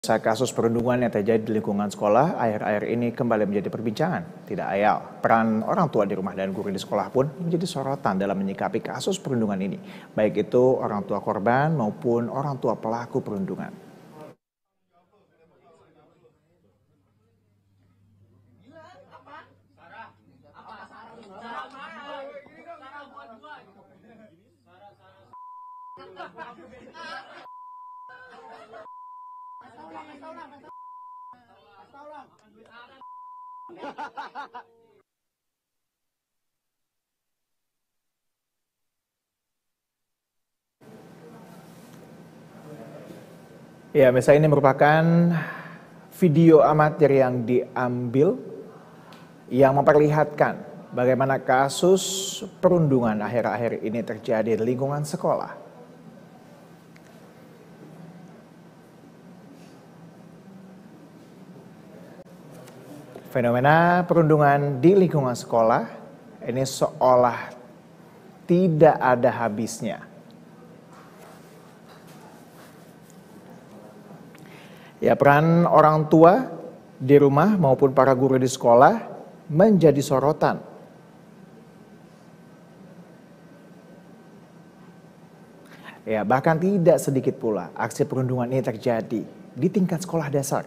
Kasus perundungan yang terjadi di lingkungan sekolah akhir-akhir ini kembali menjadi perbincangan. Tidak ayal, peran orang tua di rumah dan guru di sekolah pun menjadi sorotan dalam menyikapi kasus perundungan ini. Baik itu orang tua korban maupun orang tua pelaku perundungan. Ya, misalnya ini merupakan video amatir yang diambil yang memperlihatkan bagaimana kasus perundungan akhir-akhir ini terjadi di lingkungan sekolah. Fenomena perundungan di lingkungan sekolah ini seolah tidak ada habisnya. Ya, peran orang tua di rumah maupun para guru di sekolah menjadi sorotan. Ya, bahkan tidak sedikit pula aksi perundungan ini terjadi di tingkat sekolah dasar.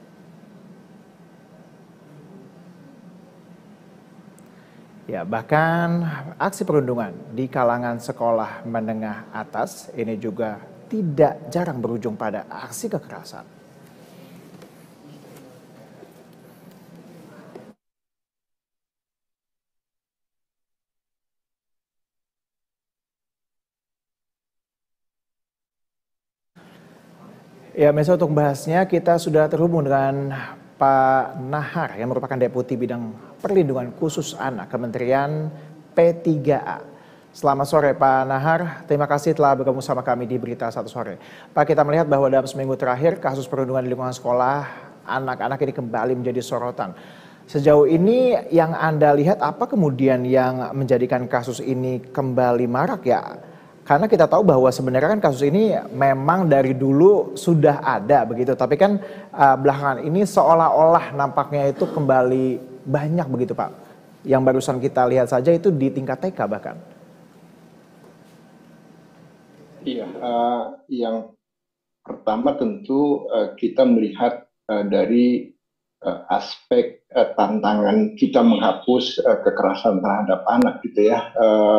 Ya, bahkan aksi perundungan di kalangan sekolah menengah atas ini juga tidak jarang berujung pada aksi kekerasan. Ya, Mesa, untuk membahasnya kita sudah terhubung dengan Pak Nahar yang merupakan Deputi Bidang Perlindungan Khusus Anak Kementerian P3A. Selamat sore Pak Nahar, terima kasih telah bergabung sama kami di Berita Satu Sore. Pak, kita melihat bahwa dalam seminggu terakhir kasus perundungan di lingkungan sekolah anak-anak ini kembali menjadi sorotan. Sejauh ini yang Anda lihat apa kemudian yang menjadikan kasus ini kembali marak ya? Karena kita tahu bahwa sebenarnya kan kasus ini memang dari dulu sudah ada begitu. Tapi kan belakangan ini seolah-olah nampaknya itu kembali banyak begitu Pak. Yang barusan kita lihat saja itu di tingkat TK bahkan. Iya, yang pertama tentu kita melihat dari aspek tantangan kita menghapus kekerasan terhadap anak gitu ya.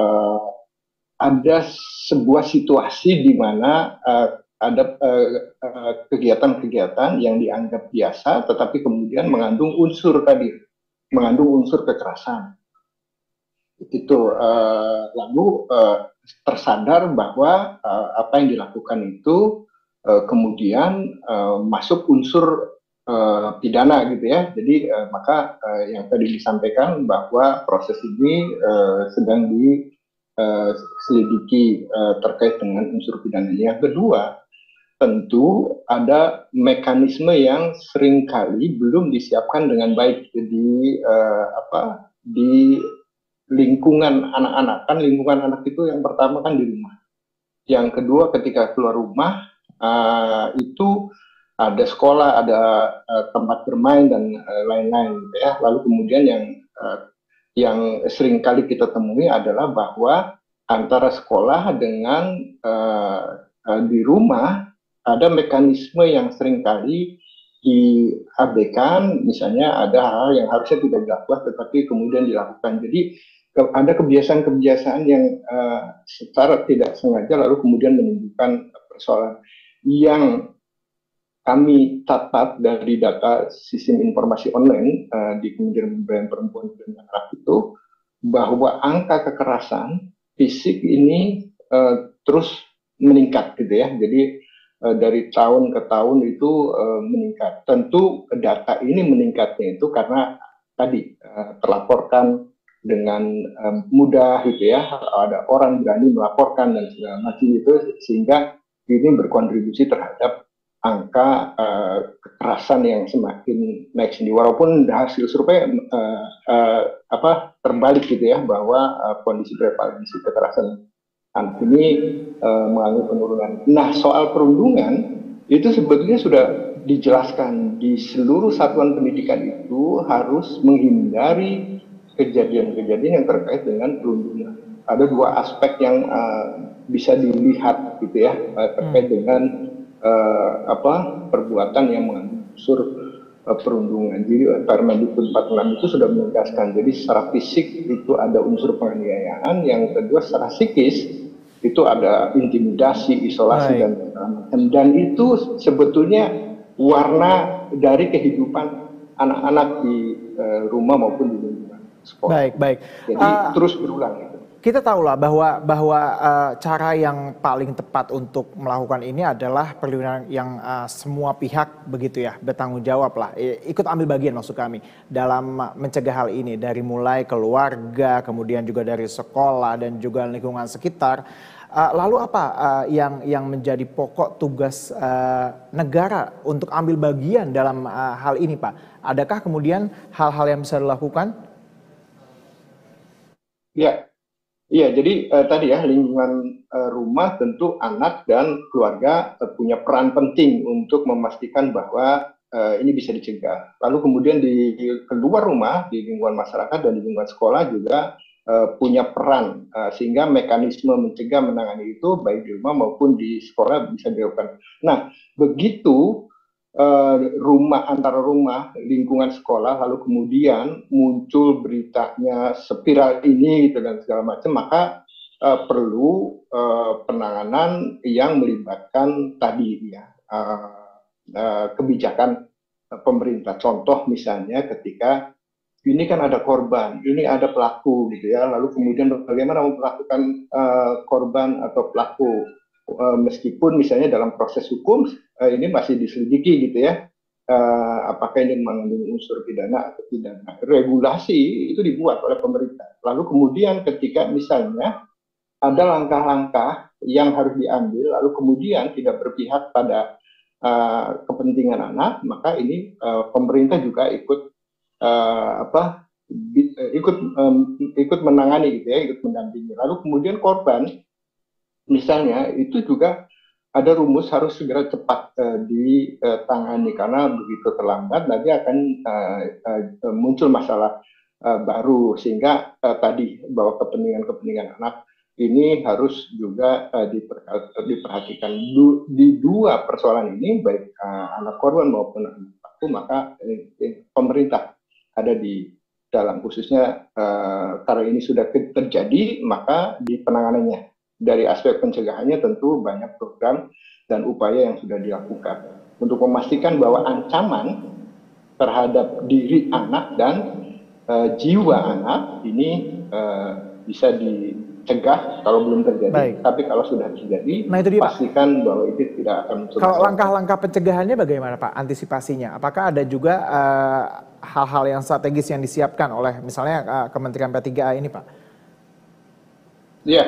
Ada sebuah situasi di mana ada kegiatan-kegiatan yang dianggap biasa, tetapi kemudian mengandung unsur kekerasan. Itu lalu tersadar bahwa apa yang dilakukan itu kemudian masuk unsur pidana gitu ya. Jadi maka yang tadi disampaikan bahwa proses ini sedang diselidiki terkait dengan unsur pidana. Yang kedua, tentu ada mekanisme yang seringkali belum disiapkan dengan baik di lingkungan anak-anak. Kan lingkungan anak itu yang pertama kan di rumah. Yang kedua ketika keluar rumah itu ada sekolah, ada tempat bermain dan lain-lain gitu ya. Lalu kemudian yang sering kali kita temui adalah bahwa antara sekolah dengan di rumah ada mekanisme yang sering kali diabaikan, misalnya ada hal yang harusnya tidak dilakukan tetapi kemudian dilakukan. Jadi ada kebiasaan-kebiasaan yang secara tidak sengaja lalu kemudian menimbulkan persoalan yang kami catat dari data sistem informasi online di Kementerian Pemberdayaan Perempuan dan Anak itu bahwa angka kekerasan fisik ini terus meningkat gitu ya. Jadi dari tahun ke tahun itu meningkat. Tentu data ini meningkatnya itu karena tadi terlaporkan dengan mudah gitu ya. Ada orang berani melaporkan dan segala macam itu sehingga ini berkontribusi terhadap angka kekerasan yang semakin naik sendiri. Walaupun hasil survei terbalik gitu ya, bahwa kondisi prevalensi kekerasan anak ini mengalami penurunan. Nah, soal perundungan itu sebetulnya sudah dijelaskan di seluruh satuan pendidikan itu harus menghindari kejadian-kejadian yang terkait dengan perundungan. Ada dua aspek yang bisa dilihat gitu ya terkait dengan perbuatan yang mengandung unsur perundungan. Jadi Permendikbud 46 itu sudah menegaskan. Jadi secara fisik itu ada unsur penganiayaan, yang kedua secara psikis itu ada intimidasi, isolasi dan segala macam. Dan itu sebetulnya warna dari kehidupan anak-anak di rumah maupun di lingkungan sekolah. Baik. Jadi terus berulang itu. Kita tahulah bahwa cara yang paling tepat untuk melakukan ini adalah perlindungan yang semua pihak begitu ya bertanggung jawab lah, ikut ambil bagian maksud kami dalam mencegah hal ini, dari mulai keluarga, kemudian juga dari sekolah dan juga lingkungan sekitar. Lalu apa yang menjadi pokok tugas negara untuk ambil bagian dalam hal ini, Pak? Adakah kemudian hal-hal yang bisa dilakukan? Iya, jadi tadi ya, lingkungan rumah tentu anak dan keluarga punya peran penting untuk memastikan bahwa ini bisa dicegah. Lalu kemudian di keluar rumah, di lingkungan masyarakat dan di lingkungan sekolah juga punya peran, sehingga mekanisme mencegah menangani itu baik di rumah maupun di sekolah bisa dilakukan. Nah, begitu rumah antara rumah, lingkungan sekolah, lalu kemudian muncul beritanya spiral ini gitu dan segala macam, maka perlu penanganan yang melibatkan tadi ya kebijakan pemerintah. Contoh misalnya ketika ini kan ada korban, ini ada pelaku gitu ya, lalu kemudian bagaimana memperlakukan korban atau pelaku, meskipun misalnya dalam proses hukum ini masih diselidiki gitu ya, apakah ini mengandung unsur pidana atau tidak. Regulasi itu dibuat oleh pemerintah. Lalu kemudian ketika misalnya ada langkah-langkah yang harus diambil, lalu kemudian tidak berpihak pada kepentingan anak, maka ini pemerintah juga ikut ikut menangani gitu ya, ikut mendampingi. Lalu kemudian korban misalnya itu juga ada rumus harus segera cepat ditangani, karena begitu terlambat nanti akan muncul masalah baru, sehingga tadi bahwa kepentingan anak ini harus juga diperhatikan di dua persoalan ini, baik anak korban maupun anak pelaku. Maka pemerintah ada di dalam, khususnya karena ini sudah terjadi, maka di penanganannya dari aspek pencegahannya tentu banyak program dan upaya yang sudah dilakukan untuk memastikan bahwa ancaman terhadap diri anak dan jiwa anak ini bisa dicegah kalau belum terjadi. Baik. Tapi kalau sudah terjadi, nah, itu dia, pastikan bahwa itu tidak akan muncul. Kalau langkah-langkah pencegahannya bagaimana, Pak? Antisipasinya, apakah ada juga hal-hal yang strategis yang disiapkan oleh misalnya Kementerian P3A ini, Pak? Iya.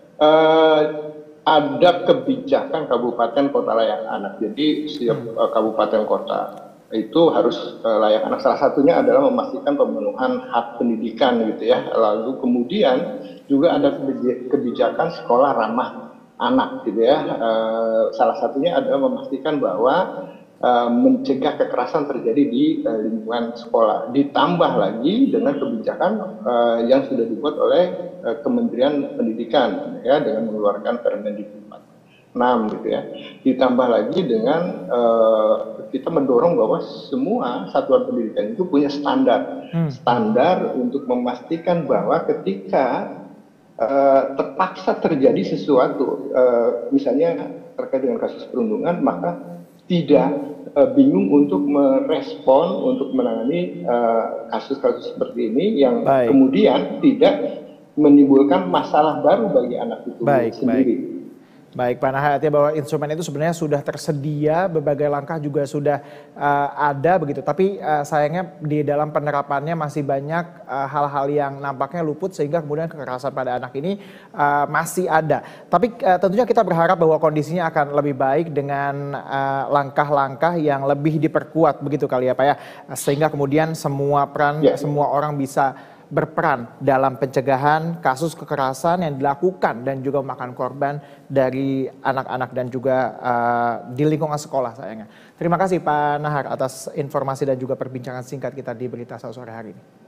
Ada kebijakan kabupaten kota layak anak. Jadi setiap kabupaten kota itu harus layak anak. Salah satunya adalah memastikan pemenuhan hak pendidikan gitu ya. Lalu kemudian juga ada kebijakan sekolah ramah anak gitu ya. Salah satunya adalah memastikan bahwa mencegah kekerasan terjadi di lingkungan sekolah. Ditambah lagi dengan kebijakan yang sudah dibuat oleh Kementerian Pendidikan ya, dengan mengeluarkan Permendikbud 46 gitu ya. Ditambah lagi dengan kita mendorong bahwa semua satuan pendidikan itu punya standar untuk memastikan bahwa ketika terpaksa terjadi sesuatu, misalnya terkait dengan kasus perundungan, maka tidak bingung untuk merespon, untuk menangani kasus-kasus seperti ini yang kemudian tidak menimbulkan masalah baru bagi anak itu sendiri. Baik, Pak Nahar, artinya bahwa instrumen itu sebenarnya sudah tersedia, berbagai langkah juga sudah ada begitu. Tapi sayangnya di dalam penerapannya masih banyak hal-hal yang nampaknya luput, sehingga kemudian kekerasan pada anak ini masih ada. Tapi tentunya kita berharap bahwa kondisinya akan lebih baik dengan langkah-langkah yang lebih diperkuat begitu kali ya, Pak ya. Sehingga kemudian semua peran, semua orang bisa berperan dalam pencegahan kasus kekerasan yang dilakukan dan juga memakan korban dari anak-anak dan juga di lingkungan sekolah sayangnya. Terima kasih Pak Nahar atas informasi dan juga perbincangan singkat kita di Berita Sore hari ini.